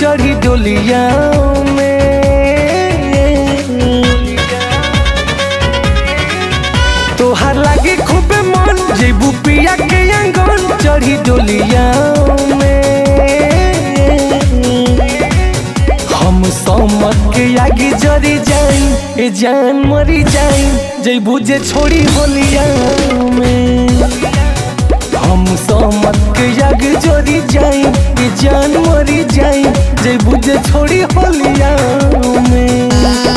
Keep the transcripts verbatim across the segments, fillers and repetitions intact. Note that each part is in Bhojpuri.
चढ़ी डोलिया में तोहार लागे खूबे मन जेबू पिया के अंगन चढ़ी डोलिया में हम समझ के आगे जरी जाई ए जान मरी जाई जेबू जे छोड़ी होलिया में हम समझ के आगे जरी जाई ए जान मरी जाई जेबू जे छोड़ी होलिया में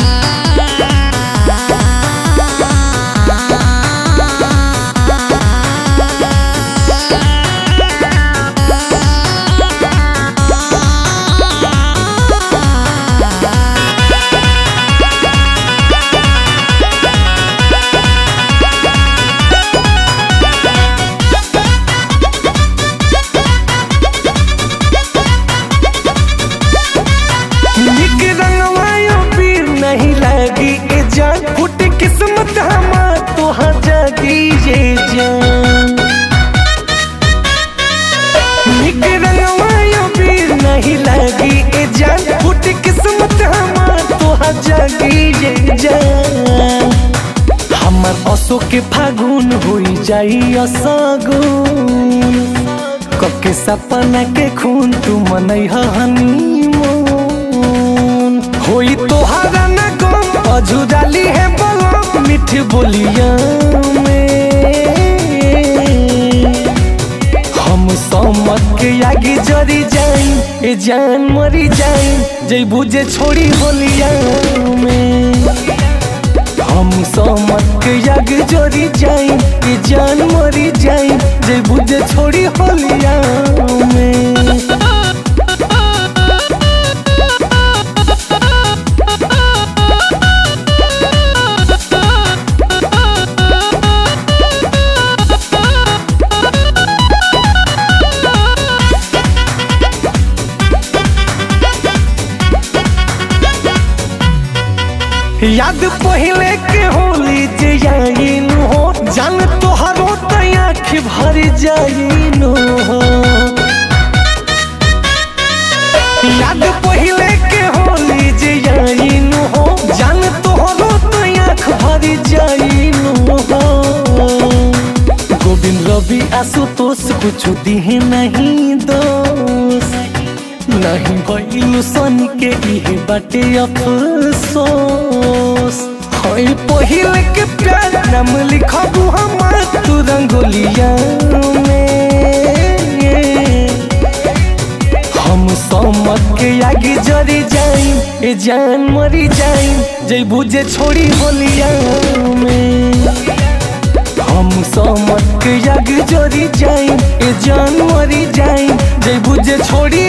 फुट किस्मत हमार तोहार जागी ये जान निक रंगवायो पीर नहीं लगी ए जान फुट किस्मत हमार तोहार जागी ये जान हमार असो के फागुन होई जाई असगुन कके सपना के खून तू मनई हनीमून होई तोहारा ना अजुराली है बोलो मीठ बोलिया में हम समझ के आगे जरी जाई ए जान मरी जाई जेबू जे छोड़ी होलिया में हम समझ के आगे जरी जाई ए जान मरी जाई जेबू जे छोड़ी होलिया में याद पहले के होली जे आईन हो जान तोहरो तो आँख भर जाईन हो याद पहले के होली जे आईन हो जान तोहरो तो आँख भर जाईन हो गोविंद रवि आशुतोष कुछ दिहे नहीं दोष नहीं भइलु सन के इहे बाटे अफसोस होई पहिले के प्यार नाम लिखबू हमार तू रंगोलिया में हम समझ के आगे जरी जाई ए जान मरी जाई जेबू जे छोड़ी होलिया में हम समझ के आगे जरी जाई ए जान मरी जाई जेबू जे छोड़ी